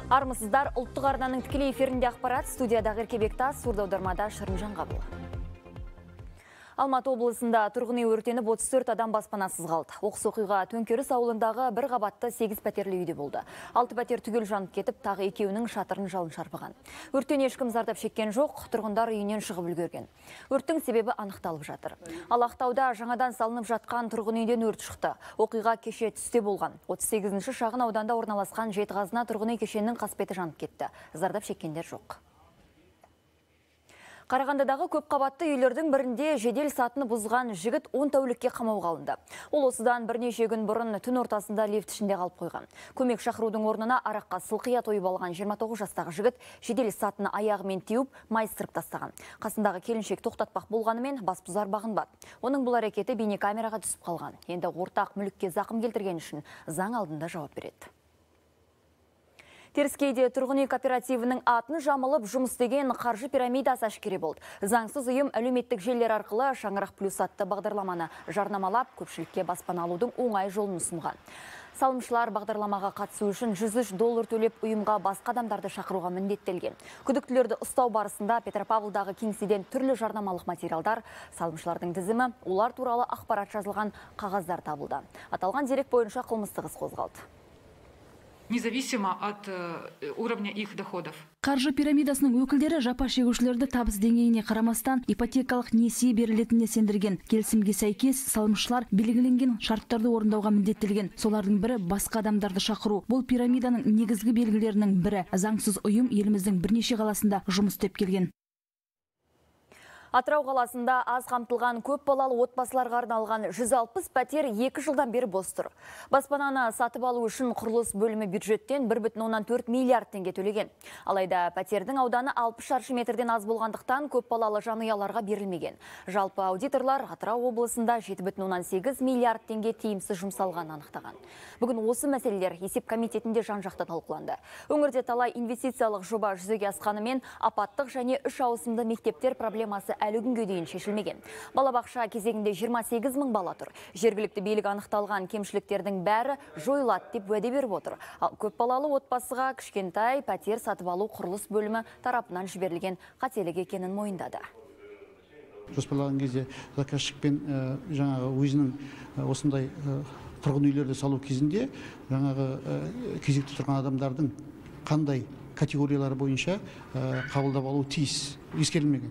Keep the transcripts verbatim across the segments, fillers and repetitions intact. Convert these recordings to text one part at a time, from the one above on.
Армысыздар, ұлттық арнаның тікелей эфирінде ақпарат, студияда Ғерке Бектас, сурдаудармада Шырымжан Қабыл. Алматы облысында тұрғын үй өртеніп отыз төрт адам баспанасыз қалды. Оқыс оқиға Төңкеріс ауылындағы бір қабатты сегіз пәтерлі үйде болды. алты пәтер түгел жанып кетіп, тағы екеуінің шатырын жалын шарпыған. Өрттен ешкім зардап шеккен жоқ, тұрғындар үйінен шығып үлгерген. Өрттің себебі анықталып жатыр. Ал Ақтауда жаңадан салынып жатқан тұрғын үйден өрт шықты. Оқиға кеше түсте болған. отыз сегізінші шағын ауданда орналасқан Жетіқазына тұрғын үй кешенінің қасбеті жанып кетті. Зардап шеккендер жоқ. Қарағандыдағы көп қабатты үйлердің бірінде жедел сатыны бұзған жігіт он тәулікке қамауға алынды. Ол осыдан бірнеше күн бұрын түн ортасында лифт ішінде қалып қойған. Көмек шақырудың орнына араққа сылқия тойып алған жиырма тоғыз жастағы жігіт жедел сатыны аяғымен теуіп, майыстырып тастаған. Қасындағы келіншек тоқтатпақ болғанымен басбұзар бағынбады. Оның бұл әрекеті бейнекамераға түсіп қалған. Енді ортақ мүлікке зақым келтірген үшін заң алдында жауап береді. Теріскейде тұрғын үй кооперативінің атын жамылып жұмыс істеген қаржы пирамидасы әшкере болды. Заңсыз ұйым әлеуметтік желілер арқылы Шаңырақ плюс атты бағдарламаны жарнамалап, көпшілікке баспана алудың оңай жолын ұсынған. Салымшылар бағдарламаға қатысу үшін жүз үш доллар төлеп ұйымға басқа адамдарды шақыруға міндеттелген. Күдіктілерді ұстау барысында Петропавлдағы кеңседен түрлі жарнамалық материалдар, салымшылардың тізімі, олар туралы ақпарат жазылған қағаздар табылды. Аталған дерек бойынша қылмыстық іс қозғалды. Независимо от уровня их доходов. Қаржы пирамидасының өкілдері жапа шегушілерді табыс деңгейіне қарамастан ипотекалық несие берілетініне сендірген. Келісімге сәйкес салымшылар белгіленген шарттарды орындауға міндеттелген. Солардың бірі басқа адамдарды шақыру. Бұл пирамиданың негізгі белгілерінің бірі. Заңсыз ұйым еліміздің бірнеше қаласында жұмыс істеп келген. Атырау қаласында аз қамтылған көп балалы отбасыларға арналған жүз алпыс пәтер екі жылдан бері бос тұр. Баспананы сатып алу үшін құрылыс бөлімі бюджеттен бір бүтін оннан төрт миллиард теңге төлеген. Алайда пәтердің ауданы алпыс шаршы метрден аз болғандықтан көп балалы жанұяларға берілмеген. Жалпы аудиторлар Атырау облысында жеті бүтін оннан сегіз миллиард теңге тиімсіз жұмсалған анықтаған. Бүгін осы мәселелер есеп комитетінде жан-жақты талқыланды. Өңірде талай инвестициялық жоба жүзеге асқанымен апаттық және үш ауысымды мектептер проблемасы әлі күнге дейін шешілмеген. Балабақша кезегінде жиырма сегіз мың бала тұр. Жергілікті билік анықталған кемшіліктердің бәрі жойылады деп уәде беріп отыр. Ал көп балалы отбасыға кішкентай пәтер сатып алу құрылыс бөлімі тарапынан жіберілген қателік екенін мойындады. Жоспарлаған кезде заказчикпен жаңағы өзінің осындай тұрғын үйлерді салу кезінде жаңағы кезекте тұрған адамдардың қандай категориялары бойынша қабылдап алу тиіс ескерілмеген.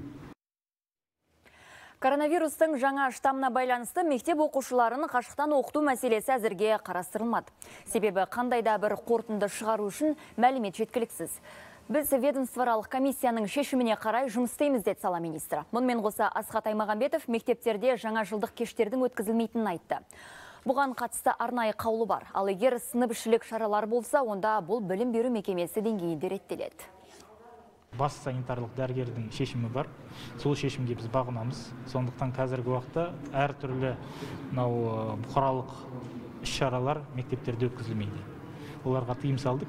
Коронавирустың жаңа штаммына байланысты мектеп оқушыларын қашықтан оқыту мәселесі әзірге қарастырылмады. Себебі қандайда бір қорытынды шығару үшін мәлімет жеткіліксіз. Біз ведомствоаралық комиссияның шешіміне қарай жұмыс істейміз деді сала министрі. Мұнымен қоса Асхат Аймағамбетов мектептерде жаңа жылдық кештердің өткізілмейтінін айтты. Бұған қатысты арнайы қаулы бар. Ал егер сынып-ішілік шаралар болса, онда бұл білім беру мекемесі деңгейінде реттеледі. Бас санитарлық дәрігердің шешімі бар. Сол шешімге біз бағынамыз. Сондықтан қазіргі уақытта әртүрлі бұқаралық іс-шаралар мектептерде өткізілмейді. Оларға тыйым салдық.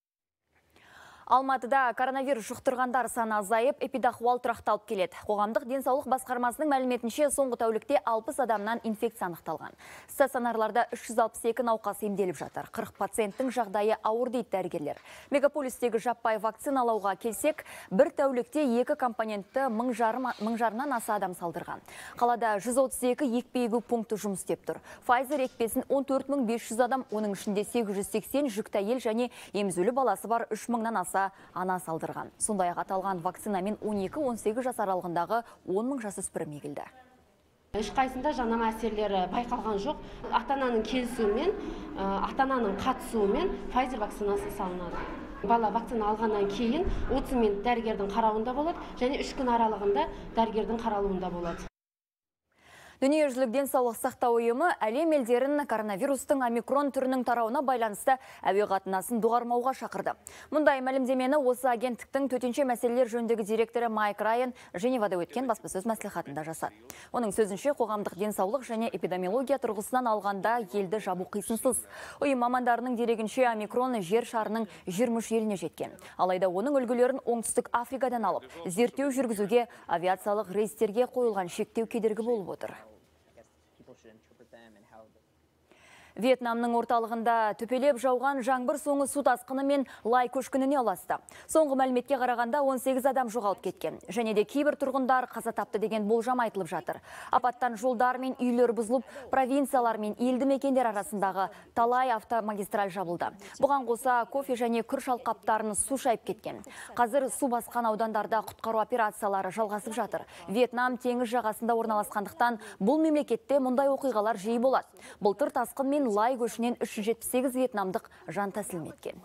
Алматыда коронавирус жұқтырғандар саны азайып, эпидахуал тұрақталып келеді. Қоғамдық денсаулық басқармасының мәліметінше соңғы тәулікте алпыс адамнан инфекция анықталған. Стационарларда үш жүз алпыс екі науқас емделіп жатыр. қырық пациенттің жағдайы ауыр дейді дәрігерлер. Мегаполистегі жаппай вакциналауға келсек, бір тәулікте екі компонентті мың жарымнан аса адам салдырған. Қалада жүз отыз екі екпе егу пункті жұмыс істеп тұр. Pfizer екпесін он төрт мың бес жүз адам, оның ішінде сегіз жүз сексен жүкті әйел және емізулі баласы бар үш мыңнан аса ана салдырған. Сондай-ақ аталған вакцинамен он екі он сегіз жас аралығындағы он мың жасөспірім егілді. Ешқайсында жанама әсерлері байқалған жоқ. Ата-ананың келісуімен, ата-ананың қатысуымен Pfizer вакцинасы салынады. Бала вакцина алғаннан кейін отыз минут дәрігердің қарауында болады және үш күн аралығында дәрігердің қаралуында болады. Дүниежүзілік денсаулық сақтау ұйымы әлем елдерін коронавирустың омикрон түрінің тарауына байланысты әуе қатынасын доғармауға шақырды. Мұндай мәлімдемені осы агенттіктің төтенше мәселелер жөніндегі директоры Майк Райан Женевада өткен баспасөз мәслихатында жасады. Оның сөзінше, қоғамдық денсаулық және эпидемиология тұрғысынан алғанда елді жабу қисынсыз. Ұйым мамандарының дерегінше омикрон жер шарының жиырма үш еліне жеткен. Алайда оның үлгілерін оңтүстік Африкадан алып, зерттеу жүргізуге авиациялық рейстерге қойылған шектеу кедергі болып отыр. Вьетнамның орталығында төпелеп жауған жаңбыр соңы су тасқыны мен лай көшкініне ұласты. Соңғы мәліметке қарағанда он сегіз адам жоғалып кеткен. Және де кейбір тұрғындар қаза тапты деген болжам айтылып жатыр. Апаттан жолдар мен үйлер бұзылып, провинциялар мен елді мекендер арасындағы талай автомагистраль жабылды. Бұған қоса кофе және күріш алқаптарын су шайып кеткен. Қазір су басқан аудандарда құтқару операциялары жалғасып жатыр. Вьетнам теңіз жағасында орналасқандықтан бұл мемлекетте мұндай оқиғалар жиі болады. Былтыр тасқын мен лай көшінен үш жүз жетпіс сегіз вьетнамдық жан тәсілім еткен.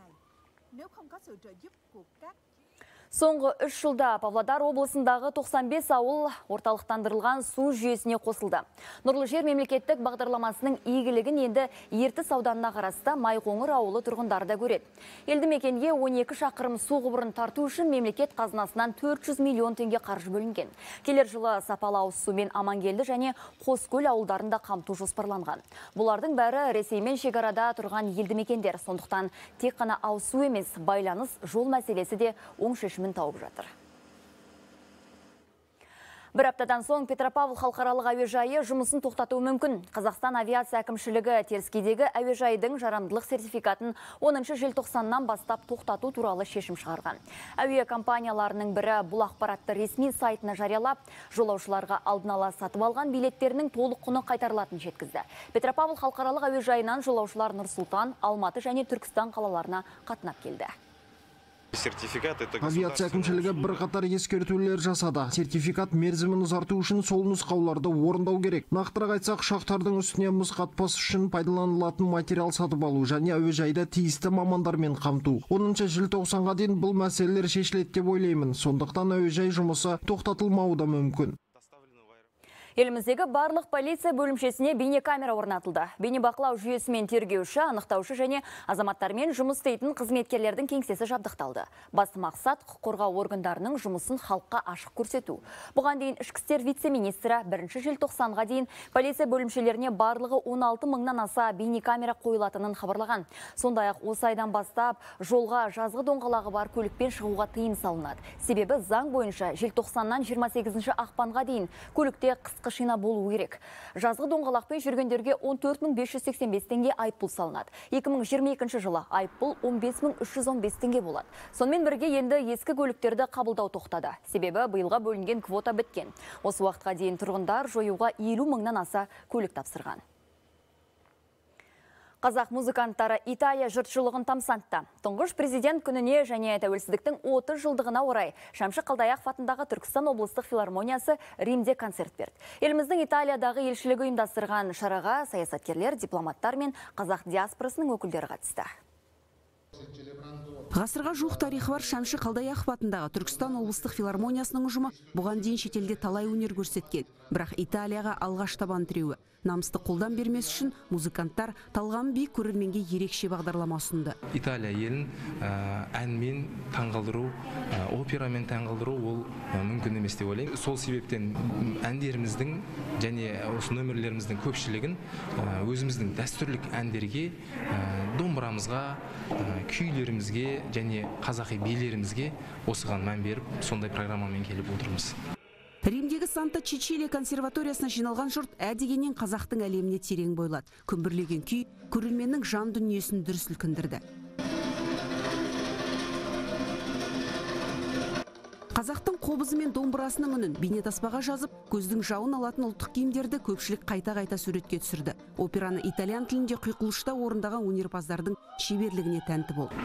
Соңғы үш жылда Павлодар облысындағы тоқсан бес ауыл орталықтандырылған су жүйесіне қосылды. Нұрлы жер мемлекеттік бағдарламасының игілігін енді Ертіс ауданына қарасты Майқоңыр ауылы тұрғындары да көреді. Елді мекенге он екі шақырым су құбырын тарту үшін мемлекет қазынасынан төрт жүз миллион теңге қаржы бөлінген. Келер жылы сапалы ауыз сумен Амангелді және Қоскөл ауылдарында қамту жоспарланған. Бұлардың бәрі Ресеймен шекарада тұрған елді мекендер. Сондықтан тек қана ауыз су емес, байланыс, жол мәселесі де оң шешімін тауып жатыр. Бір аптадан соң Петропавл халықаралық әуежайы жұмысын тоқтатуы мүмкін. Қазақстан авиация әкімшілігі Теріскейдегі әуежайдың жарамдылық сертификатын оныншы желтоқсаннан бастап тоқтату туралы шешім шығарған. Әуе компанияларының бірі бұл ақпаратты ресми сайтына жариялап, жолаушыларға алдын ала сатып алған билеттерінің толық құны қайтарылатынын жеткізді. Петропавл халықаралық әуежайынан жолаушылар Нұр-Сұлтан, Алматы және Түркістан қалаларына қатынап келді. Авиация әкімшілігі бірқатар ескертулер жасады. Сертификат мерзімін ұзарту үшін сол нұсқауларды орындау керек. Нақтырақ айтсақ, ұшақтардың үстіне мұз қатпас үшін пайдаланылатын материал сатып алу және әуежайда тиісті мамандармен қамту. оныншы желтоқсанға дейін бұл мәселелер шешіледі деп ойлаймын. Сондықтан әуежай жұмысы тоқтатылмауы да мүмкін. Еліміздегі барлық полиция бөлімшесіне бейнекамера орнатылды. Бейнебақылау жүйесімен тергеуші, анықтаушы және азаматтармен жұмыс істейтін қызметкерлердің кеңсесі жабдықталды. Басты мақсат құқық қорғау органдарының жұмысын халыққа ашық көрсету. Бұған дейін ішкі істер вице-министрі бірінші желтоқсанға дейін полиция бөлімшелеріне барлығы он алты мыңнан аса бейнекамера қойылатынын хабарлаған. Сондай-ақ осы айдан бастап жолға жазғы доңғалағы бар көлікпен шығуға тыйым салынады. Себебі заң бойынша желтоқсаннан жиырма сегізінші ақпанға дейін көлікте қысқы шина болу керек. Жазғы доңғалақпен жүргендерге он төрт мың бес жүз сексен бес теңге айыппұл салынады. екі мың жиырма екінші жылы айыппұл он бес мың үш жүз он бес теңге болады. Сонымен бірге енді ескі көліктерді қабылдау тоқтады. Себебі биылға бөлінген квота біткен. Осы уақытқа дейін тұрғындар жоюға елу мыңнан аса көлік тапсырған. Қазақ музыканттары Италия жұртшылығын тамсантты. Тұңғыш президент күніне және тәуелсіздіктің отыз жылдығына орай Шәмші Қалдаяқов атындағы Түркістан облыстық филармониясы Римде концерт берді. Еліміздің Италиядағы елшілігі ұйымдастырған шараға саясаткерлер, дипломаттар мен қазақ диаспорасының өкілдері қатысты. Ғасырға жуық тарихы бар Шәмші Қалдаяқов атындағы Түркістан облыстық филармониясының ұжымы бұған дейін шетелде талай өнер көрсеткен. Бірақ Италияға алғаш табан тіреуі. Намысты қолдан бермес үшін музыканттар талғам би көрерменге ерекше бағдарлама ұсынды. Италия елін әнмен таңғалдыру, операмен таңғалдыру ол мүмкін емес деп ойлаймын. Сол себептен әндеріміздің және осы нөмірлеріміздің көпшілігін өзіміздің дәстүрлік әндерге, домбырамызға, күйлерімізге және қазақи билерімізге осыған мән беріп, сондай программамен келіп отырмыз. Римдегі Санта Чичилия консерваториясына жиналған жұрт әдегеннен қазақтың әлеміне терең бойлады. Көмбірлеген күй көрерменнің жан дүниесін дүр сілкіндірді. Қазақтың қобызы мен домбырасының үнін бейнетаспаға жазып, көздің жауын алатын ұлттық киімдерді көпшілік қайта-қайта суретке түсірді. Операны итальян тілінде құйқылышта орындаған өнерпаздардың шеберлігіне тәнті болды.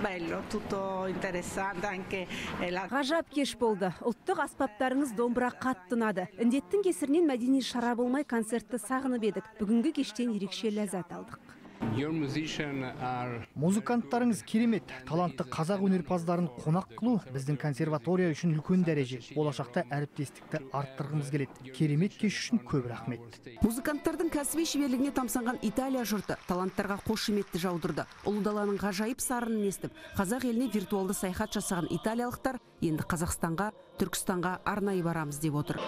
Ғажап кеш болды. Ұлттық аспаптарыңыз домбыра қатты ұнады. Індеттің кесірінен мәдени шара болмай концертті сағынып едік. Бүгінгі кештен ерекше ләззат алдық. Музыканттарыңыз керемет. Талантты қазақ өнерпаздарын қонақ қылу біздің консерватория үшін үлкен дәреже. Болашақта әріптестікті арттырғымыз келеді. Керемет кеш үшін көп рахмет. Музыканттардың кәсіби шеберлігіне тамсанған Италия жұрты таланттарға қошеметті жаудырды. Ұлы даланың ғажайып сарынын естіп, қазақ еліне виртуалды саяхат жасаған италиялықтар енді Қазақстанға, Түркістанға арнайы барамыз деп отыр.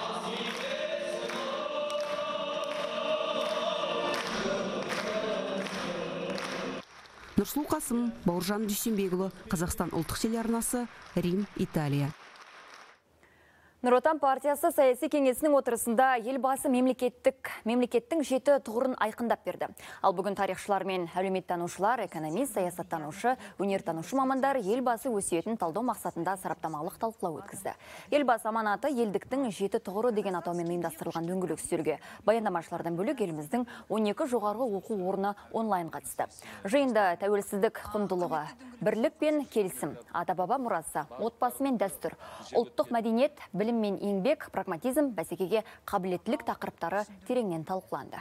Нұрсұлу Қасым, Бауыржан Дүйсенбекұлы, Қазақстан ұлттық телеарнасы, Рим, Италия. Нұр Отан партиясы саяси кеңесінің отырысында елбасы мемлекеттік мемлекеттің жеті тұғырын айқындап берді. Ал бүгін тарихшылар мен әлеуметтанушылар, экономист, саясаттанушы, өнертанушы мамандар елбасы өсиетін талдау мақсатында сараптамалық талқылау өткізді. Елбасы аманаты елдіктің жеті тұғыры деген атаумен ұйымдастырылған дөңгелек үстелге баяндамашылардан бөлек еліміздің он екі жоғарғы оқу орны онлайн қатысты. Жиында тәуелсіздік құндылығы, бірлік пен келісім, ата-баба мұрасы, отбасы мен дәстүр, ұлттық мәдениет, білім мен еңбек, прагматизм, бәсекеге қабілеттілік тақырыптары тереңнен талқыланды.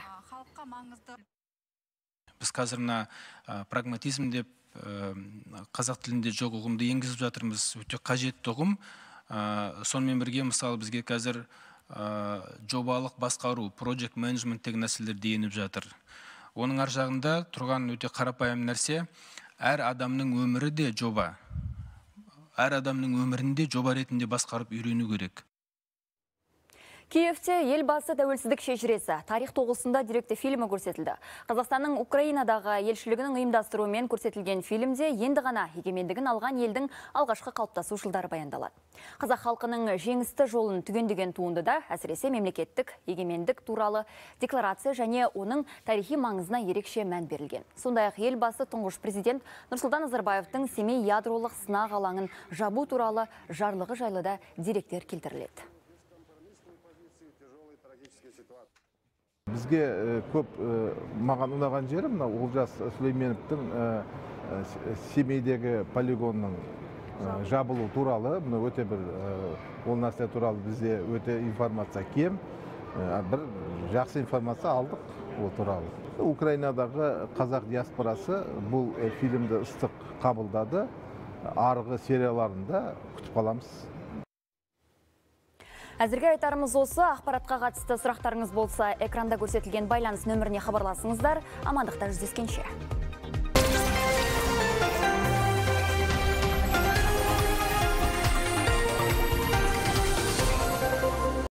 Біз қазір мына прагматизм деп қазақ тілінде жоқ ұғымды енгізіп жатырмыз. Өте қажетті ұғым. Сонымен бірге мысалы бізге қазір жобалық басқару, project management деген нәрселерді еніп жатыр. Оның ар жағында тұрған өте қарапайым нәрсе, әр адамның өмірі де жоба. Әр адамның өмірінде жоба ретінде басқарып үйрену керек. Киевте елбасы тәуелсіздік шежіресі тарих тоғысында деректі фильмі көрсетілді. Қазақстанның Украинадағы елшілігінің ұйымдастыруымен көрсетілген фильмде енді ғана егемендігін алған елдің алғашқы қалыптасу жылдары баяндалады. Қазақ халқының жеңісті жолын түгендеген туындыда әсіресе мемлекеттік егемендік туралы декларация және оның тарихи маңызына ерекше мән берілген. Сондай-ақ елбасы тұңғыш президент Нұрсұлтан Назарбаевтың Семей ядролық сынақ алаңын жабу туралы жарлығы жайлы да деректер келтіріледі. Бізге көп маған ұнаған жері мына Олжас Сүлейменовтің Семейдегі полигонның жабылу туралы, мына өте бір ол нәрсе туралы бізде өте информация кем, бір жақсы информация алдық ол туралы. Украинадағы қазақ диаспорасы бұл фильмді ыстық қабылдады, арғы серияларында күтіп қаламыз. Әзірге айтарымыз осы. Ақпаратқа қатысты сұрақтарыңыз болса, экранда көрсетілген байланыс нөміріне хабарласыңыздар. Амандықта жүздескенше.